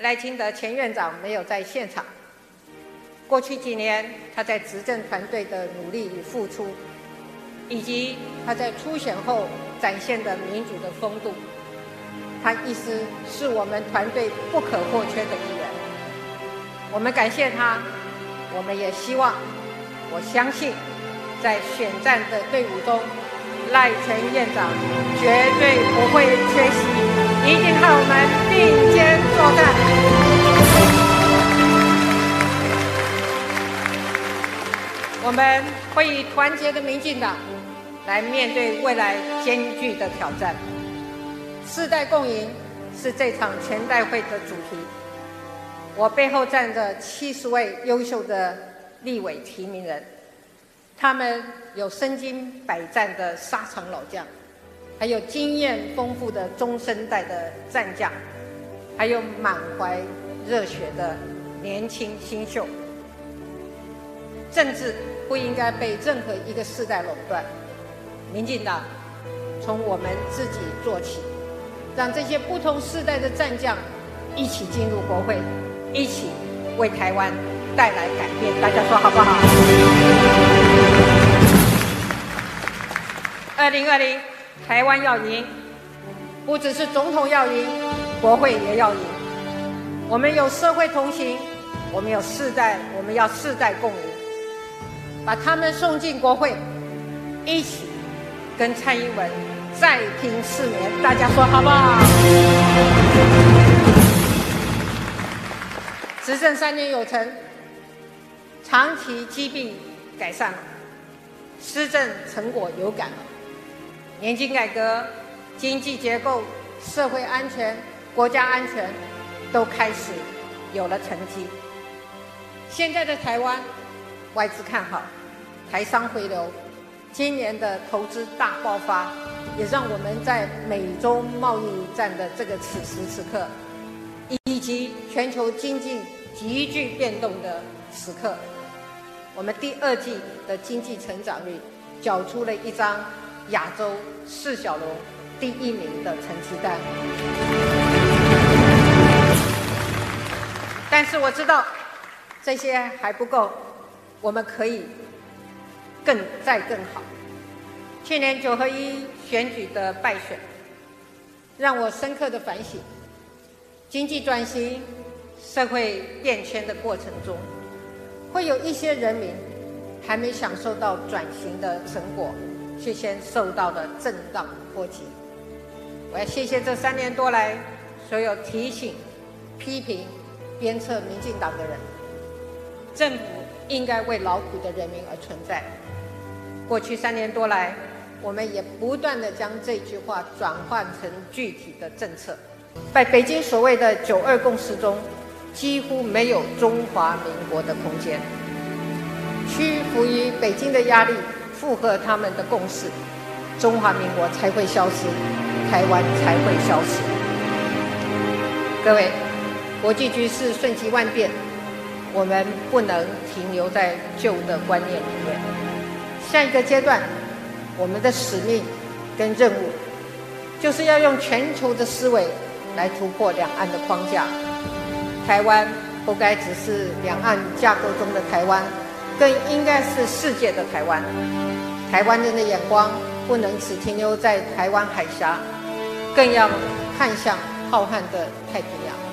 赖清德前院长没有在现场。过去几年，他在执政团队的努力与付出，以及他在初选后展现的民主的风度，他一直是我们团队不可或缺的一员。我们感谢他，我们也希望，我相信，在选战的队伍中，赖前院长绝对不会缺席，一定和我们并肩作战。我们会以团结的民进党来面对未来艰巨的挑战。世代共赢是这场全代会的主题。我背后站着70位优秀的立委提名人，他们有身经百战的沙场老将，还有经验丰富的中生代的战将，还有满怀热血的年轻新秀。政治不应该被任何一个世代垄断。民进党从我们自己做起，让这些不同世代的战将一起进入国会，一起为台湾带来改变。大家说好不好？2020台湾要赢，不只是总统要赢，国会也要赢。我们有社会同行，我们有世代，我们要世代共赢，把他们送进国会，一起跟蔡英文再拼4年。大家说好不好？执政3年有成，长期疾病改善了，施政成果有感了，年金改革、经济结构、社会安全、国家安全都开始有了成绩。现在的台湾，外资看好，台商回流，今年的投资大爆发，也让我们在美洲贸易战的这个此时此刻，以及全球经济急剧变动的时刻，我们第2季的经济成长率缴出了一张亚洲4小龙第1名的成绩单。但是我知道这些还不够，我们可以再更好。去年9合1选举的败选，让我深刻的反省，经济转型、社会变迁的过程中，会有一些人民还没享受到转型的成果，却先受到了震荡波及。我要谢谢这3年多来所有提醒、批评、鞭策民进党的人。政府应该为劳苦的人民而存在。过去3年多来，我们也不断地将这句话转换成具体的政策。在北京所谓的9·2共识中，几乎没有中华民国的空间。屈服于北京的压力，附和他们的共识，中华民国才会消失，台湾才会消失。各位，国际局势瞬息万变，我们不能停留在旧的观念里面。下一个阶段，我们的使命跟任务，就是要用全球的思维来突破两岸的框架。台湾不该只是两岸架构中的台湾，更应该是世界的台湾。台湾人的眼光不能只停留在台湾海峡，更要看向浩瀚的太平洋。